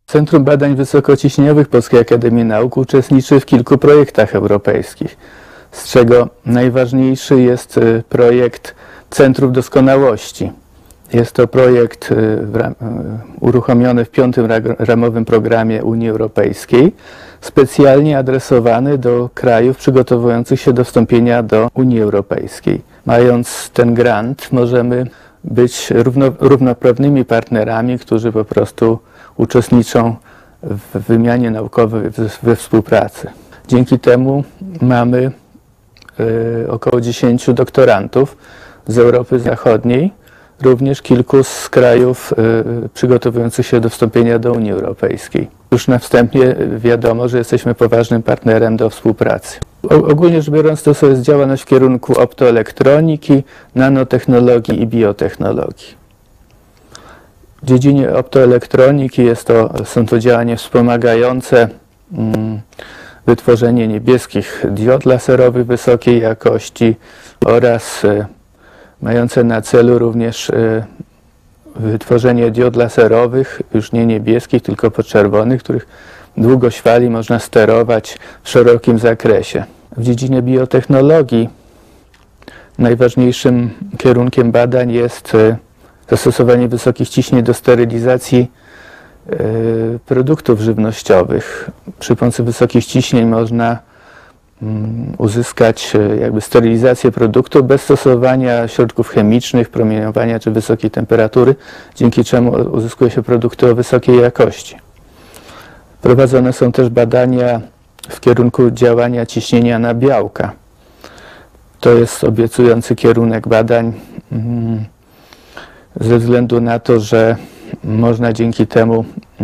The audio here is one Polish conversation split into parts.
Centrum Badań Wysokociśnieniowych Polskiej Akademii Nauk uczestniczy w kilku projektach europejskich, z czego najważniejszy jest projekt Centrów Doskonałości. Jest to projekt uruchomiony w 5. ramowym programie Unii Europejskiej, specjalnie adresowany do krajów przygotowujących się do wstąpienia do Unii Europejskiej. Mając ten grant, możemy być równoprawnymi partnerami, którzy po prostu uczestniczą w wymianie naukowej, we współpracy. Dzięki temu mamy około 10 doktorantów z Europy Zachodniej, również kilku z krajów przygotowujących się do wstąpienia do Unii Europejskiej. Już na wstępie wiadomo, że jesteśmy poważnym partnerem do współpracy. Ogólnie rzecz biorąc, to jest działalność w kierunku optoelektroniki, nanotechnologii i biotechnologii. W dziedzinie optoelektroniki są to działania wspomagające wytworzenie niebieskich diod laserowych wysokiej jakości oraz mające na celu również wytworzenie diod laserowych, już nie niebieskich, tylko podczerwonych, których długość fali można sterować w szerokim zakresie. W dziedzinie biotechnologii najważniejszym kierunkiem badań jest zastosowanie wysokich ciśnień do sterylizacji produktów żywnościowych. Przy pomocy wysokich ciśnień można uzyskać sterylizację produktu bez stosowania środków chemicznych, promieniowania czy wysokiej temperatury, dzięki czemu uzyskuje się produkty o wysokiej jakości. Prowadzone są też badania w kierunku działania ciśnienia na białka. To jest obiecujący kierunek badań ze względu na to, że można dzięki temu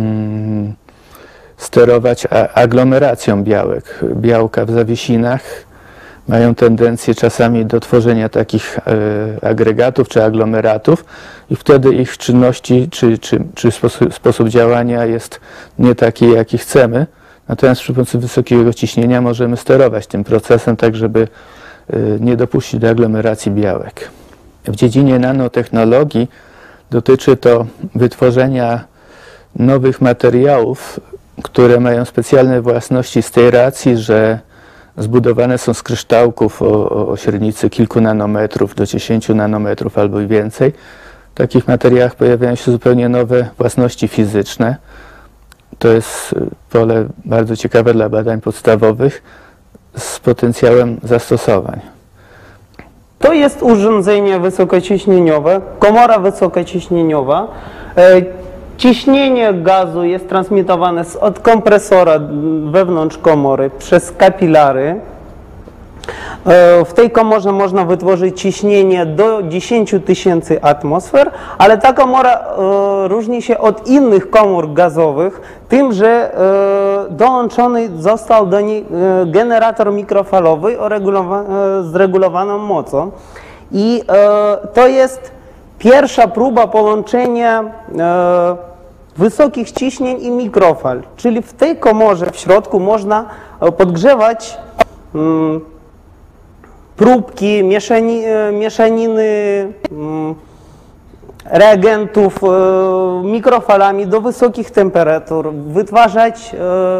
sterować aglomeracją białek. Białka w zawiesinach mają tendencję czasami do tworzenia takich agregatów czy aglomeratów i wtedy ich czynności czy sposób działania jest nie taki, jaki chcemy. Natomiast przy pomocy wysokiego ciśnienia możemy sterować tym procesem tak, żeby nie dopuścić do aglomeracji białek. W dziedzinie nanotechnologii dotyczy to wytworzenia nowych materiałów, które mają specjalne własności z tej racji, że zbudowane są z kryształków o średnicy kilku nanometrów do 10 nanometrów albo i więcej. W takich materiałach pojawiają się zupełnie nowe własności fizyczne. To jest pole bardzo ciekawe dla badań podstawowych z potencjałem zastosowań. To jest urządzenie wysokociśnieniowe, komora wysokociśnieniowa. Ciśnienie gazu jest transmitowane od kompresora wewnątrz komory przez kapilary. W tej komorze można wytworzyć ciśnienie do 10 000 atmosfer, ale ta komora różni się od innych komór gazowych tym, że dołączony został do niej generator mikrofalowy z regulowaną mocą. I to jest pierwsza próba połączenia wysokich ciśnień i mikrofal, czyli w tej komorze w środku można podgrzewać próbki, mieszaniny reagentów mikrofalami do wysokich temperatur, wytwarzać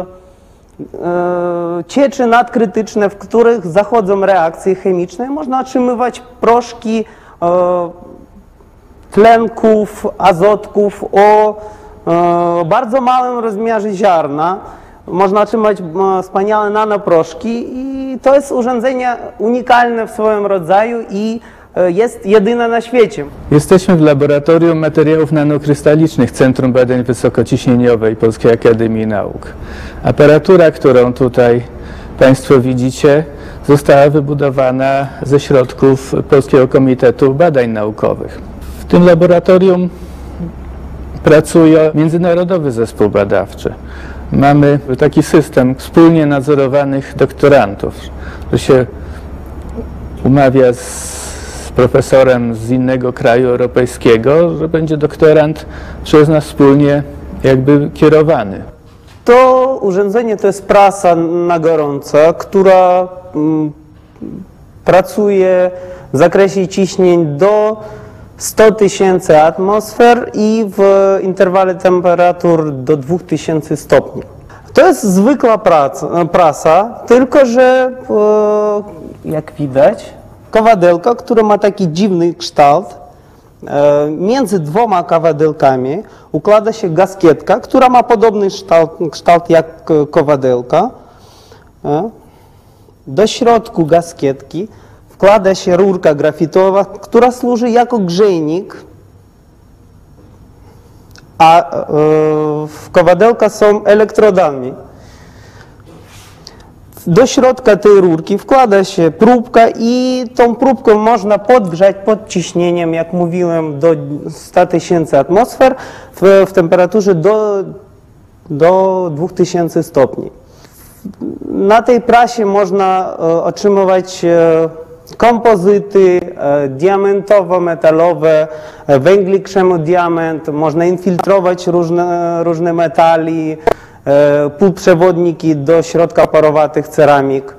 cieczy nadkrytyczne, w których zachodzą reakcje chemiczne. Można otrzymywać proszki tlenków, azotków o bardzo małym rozmiarze ziarna. Można otrzymać wspaniałe nanoproszki i to jest urządzenie unikalne w swoim rodzaju i jest jedyne na świecie. Jesteśmy w Laboratorium Materiałów Nanokrystalicznych Centrum Badań Wysokociśnieniowej Polskiej Akademii Nauk. Aparatura, którą tutaj Państwo widzicie, została wybudowana ze środków Polskiego Komitetu Badań Naukowych. W tym laboratorium pracuje międzynarodowy zespół badawczy. Mamy taki system wspólnie nadzorowanych doktorantów, że się umawia z profesorem z innego kraju europejskiego, że będzie doktorant przez nas wspólnie kierowany. To urządzenie to jest prasa na gorąco, która pracuje w zakresie ciśnień do 100 000 atmosfer i w interwale temperatur do 2000 stopni. To jest zwykła prasa, tylko że jak widać kowadelka, która ma taki dziwny kształt, między dwoma kawadelkami układa się gaskietka, która ma podobny kształt jak kowadelka. Do środku gaskietki wkłada się rurka grafitowa, która służy jako grzejnik, a kowadelka są elektrodami. Do środka tej rurki wkłada się próbka i tą próbkę można podgrzać pod ciśnieniem, jak mówiłem, do 100 000 atmosfer w temperaturze do 2000 stopni. Na tej prasie można otrzymywać kompozyty diamentowo-metalowe, węglik krzemodiament, można infiltrować różne metali, półprzewodniki do środka parowatych ceramik.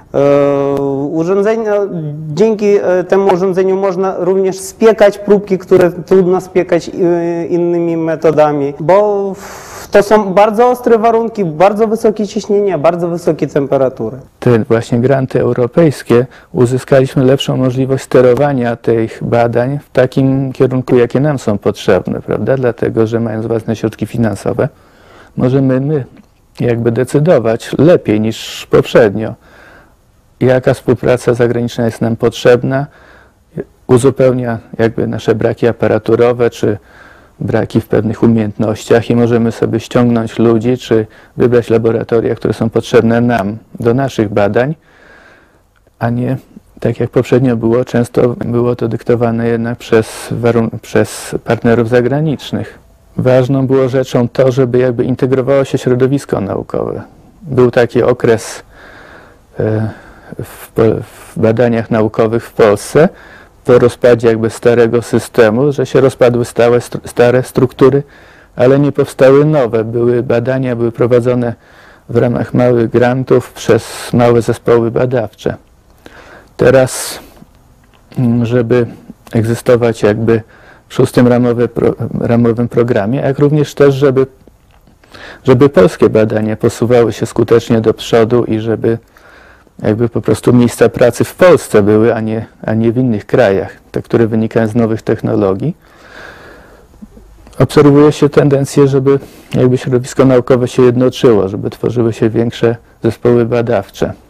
Dzięki temu urządzeniu można również spiekać próbki, które trudno spiekać innymi metodami, bo to są bardzo ostre warunki, bardzo wysokie ciśnienia, bardzo wysokie temperatury. Te właśnie granty europejskie uzyskaliśmy lepszą możliwość sterowania tych badań w takim kierunku, jakie nam są potrzebne, prawda? Dlatego, że mając własne środki finansowe, możemy my jakby decydować lepiej niż poprzednio, jaka współpraca zagraniczna jest nam potrzebna, uzupełnia jakby nasze braki aparaturowe, czy braki w pewnych umiejętnościach i możemy sobie ściągnąć ludzi, czy wybrać laboratoria, które są potrzebne nam do naszych badań, a nie tak jak poprzednio było, często było to dyktowane jednak przez partnerów zagranicznych. Ważną było rzeczą to, żeby jakby integrowało się środowisko naukowe. Był taki okres w badaniach naukowych w Polsce, po rozpadzie jakby starego systemu, że się rozpadły stare struktury, ale nie powstały nowe. Były badania, były prowadzone w ramach małych grantów przez małe zespoły badawcze. Teraz, żeby egzystować jakby w 6. ramowym programie, jak również też, żeby polskie badania posuwały się skutecznie do przodu i żeby jakby po prostu miejsca pracy w Polsce były, a nie w innych krajach, te, które wynikają z nowych technologii. Obserwuje się tendencję, żeby jakby środowisko naukowe się jednoczyło, żeby tworzyły się większe zespoły badawcze.